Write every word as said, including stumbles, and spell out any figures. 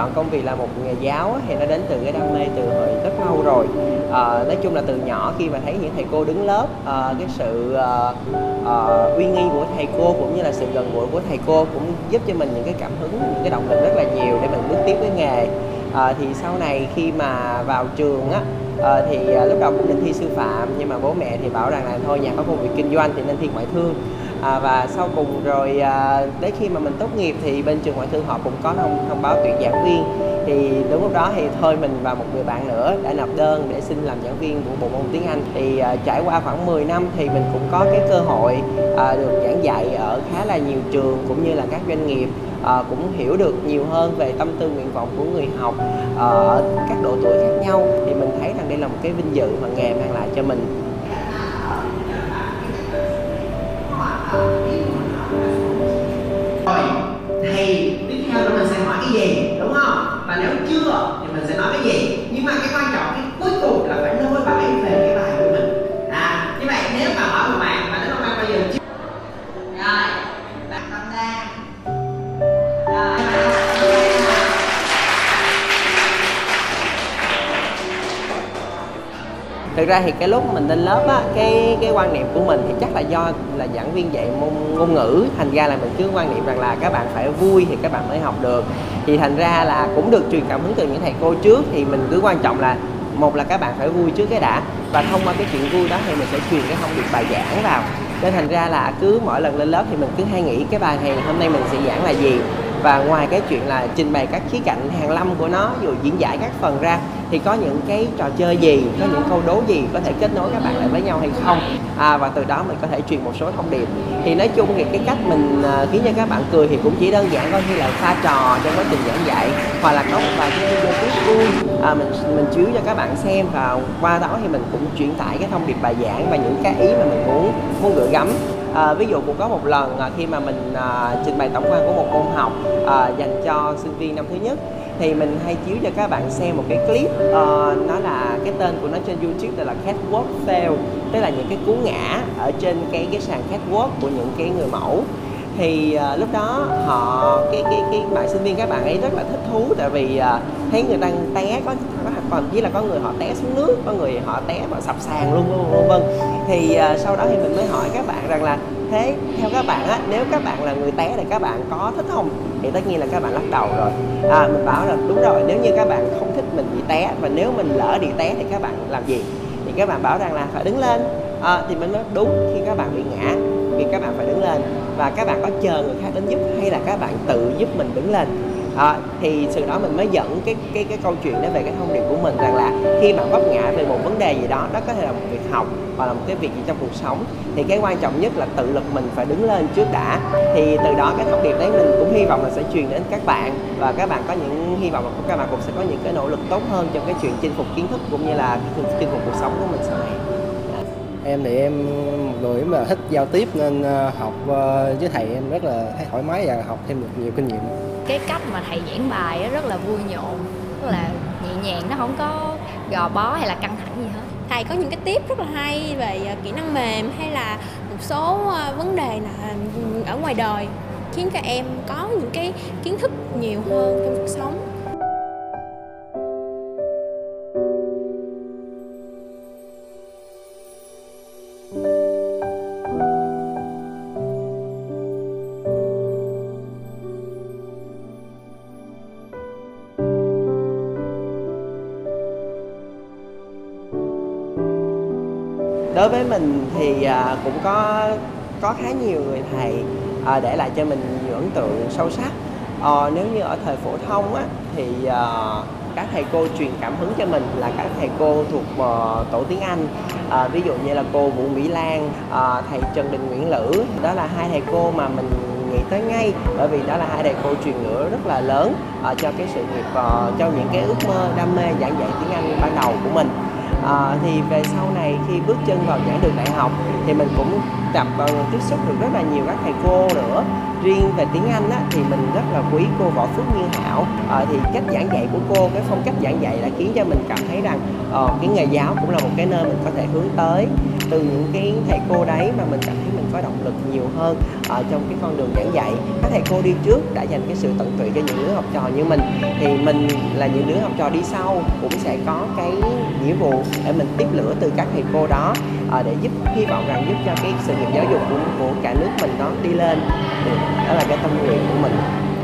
chọn công việc là một nghề giáo thì nó đến từ cái đam mê từ hồi rất lâu rồi. À, nói chung là từ nhỏ khi mà thấy những thầy cô đứng lớp, à, cái sự à, à, uy nghi của thầy cô cũng như là sự gần gũi của thầy cô cũng giúp cho mình những cái cảm hứng, những cái động lực rất là nhiều để mình bước tiếp với nghề. À, thì sau này khi mà vào trường á, à, thì à, lúc đầu cũng định thi sư phạm, nhưng mà bố mẹ thì bảo rằng là thôi nhà có công việc kinh doanh thì nên thi ngoại thương. À, và sau cùng rồi à, đến khi mà mình tốt nghiệp thì bên trường ngoại thương họ cũng có thông, thông báo tuyển giảng viên. Thì đúng lúc đó thì thôi mình và một người bạn nữa đã nộp đơn để xin làm giảng viên của bộ môn tiếng Anh. Thì à, trải qua khoảng mười năm thì mình cũng có cái cơ hội à, được giảng dạy ở khá là nhiều trường cũng như là các doanh nghiệp. À, cũng hiểu được nhiều hơn về tâm tư nguyện vọng của người học ở các độ tuổi khác nhau. Thì mình thấy rằng đây là một cái vinh dự mà nghề mang lại cho mình. Rồi, thầy tiếp theo là mình sẽ hỏi cái gì, đúng không? Và nếu chưa thì mình sẽ nói cái gì. Nhưng mà cái quan trọng, cái cuối cùng là phải nối lại về cái bài của mình. À, như vậy nếu mà hỏi một bạn mà nếu mà bạn bây giờ chưa. Rồi, bạn Tâm Đan. Rồi, thực ra thì cái lúc mình lên lớp á, cái cái quan niệm của mình thì chắc là do là giảng viên dạy môn ngôn ngữ, thành ra là mình cứ quan niệm rằng là các bạn phải vui thì các bạn mới học được. Thì thành ra là cũng được truyền cảm hứng từ những thầy cô trước, thì mình cứ quan trọng là một là các bạn phải vui trước cái đã, và thông qua cái chuyện vui đó thì mình sẽ truyền cái thông điệp bài giảng vào. Nên thành ra là cứ mỗi lần lên lớp thì mình cứ hay nghĩ cái bài này hôm nay mình sẽ giảng là gì. Và ngoài cái chuyện là trình bày các khía cạnh hàn lâm của nó, rồi diễn giải các phần ra, thì có những cái trò chơi gì, có những câu đố gì có thể kết nối các bạn lại với nhau hay không, à, và từ đó mình có thể truyền một số thông điệp. Thì nói chung thì cái cách mình à, khiến cho các bạn cười thì cũng chỉ đơn giản coi như là pha trò trong quá trình giảng dạy, hoặc là có một vài cái video clip vui à, mình mình chiếu cho các bạn xem, và qua đó thì mình cũng truyền tải cái thông điệp bài giảng và những cái ý mà mình muốn muốn gửi gắm. À, ví dụ cũng có một lần à, khi mà mình à, trình bày tổng quan của một môn học à, dành cho sinh viên năm thứ nhất, thì mình hay chiếu cho các bạn xem một cái clip, uh, nó là cái tên của nó trên YouTube là Catwalk Fail, tức là những cái cú ngã ở trên cái cái sàn catwalk của những cái người mẫu. Thì uh, lúc đó họ cái cái cái bạn sinh viên các bạn ấy rất là thích thú, tại vì uh, thấy người ta té, có có còn chỉ là có người họ té xuống nước, có người họ té vào sập sàn luôn luôn vân vân. Thì uh, sau đó thì mình mới hỏi các bạn rằng là thế theo các bạn á, nếu các bạn là người té thì các bạn có thích không? Thì tất nhiên là các bạn lắc đầu rồi. À, mình bảo là đúng rồi, nếu như các bạn không thích mình bị té, và nếu mình lỡ bị té thì các bạn làm gì? Thì các bạn bảo rằng là phải đứng lên. À, thì mình nói đúng, khi các bạn bị ngã thì các bạn phải đứng lên, và các bạn có chờ người khác đến giúp hay là các bạn tự giúp mình đứng lên. À, thì từ đó mình mới dẫn cái cái cái câu chuyện đó về cái thông điệp của mình, rằng là khi bạn vấp ngã về một vấn đề gì đó, đó có thể là một việc học hoặc là một cái việc gì trong cuộc sống, thì cái quan trọng nhất là tự lực mình phải đứng lên trước đã. Thì từ đó cái thông điệp đấy mình cũng hy vọng là sẽ truyền đến các bạn, và các bạn có những hy vọng là các bạn cũng sẽ có những cái nỗ lực tốt hơn trong cái chuyện chinh phục kiến thức cũng như là chinh phục cuộc sống của mình sau này. Em thì em một người mà thích giao tiếp, nên học với thầy em rất là thấy thoải mái và học thêm được nhiều kinh nghiệm. Cái cách mà thầy giảng bài rất là vui nhộn, rất là nhẹ nhàng, nó không có gò bó hay là căng thẳng gì hết. Thầy có những cái tip rất là hay về kỹ năng mềm hay là một số vấn đề là ở ngoài đời, khiến cho em có những cái kiến thức nhiều hơn trong cuộc sống. Đối với mình thì à, cũng có có khá nhiều người thầy à, để lại cho mình nhiều ấn tượng sâu sắc. À, nếu như ở thời phổ thông á, thì à, các thầy cô truyền cảm hứng cho mình là các thầy cô thuộc uh, tổ tiếng Anh, à, ví dụ như là cô Vũ Mỹ Lan, à, thầy Trần Đình Nguyễn Lữ. Đó là hai thầy cô mà mình nghĩ tới ngay, bởi vì đó là hai thầy cô truyền lửa rất là lớn uh, cho cái sự nghiệp, uh, cho những cái ước mơ đam mê giảng dạy tiếng Anh ban đầu của mình. À, thì về sau này khi bước chân vào giảng đường đại học thì mình cũng gặp và tiếp xúc được rất là nhiều các thầy cô nữa. Riêng về tiếng Anh á, thì mình rất là quý cô Võ Phước Như Hảo. À, thì cách giảng dạy của cô, cái phong cách giảng dạy đã khiến cho mình cảm thấy rằng uh, cái nghề giáo cũng là một cái nơi mình có thể hướng tới. từ những cái thầy cô đấy mà mình cảm thấy mình có động lực nhiều hơn ở trong cái con đường giảng dạy. Các thầy cô đi trước đã dành cái sự tận tụy cho những đứa học trò như mình, thì mình là những đứa học trò đi sau cũng sẽ có cái nghĩa vụ để mình tiếp lửa từ các thầy cô đó, để giúp, hy vọng rằng giúp cho cái sự nghiệp giáo dục của, của cả nước mình nó đi lên. Đó là cái tâm nguyện của mình.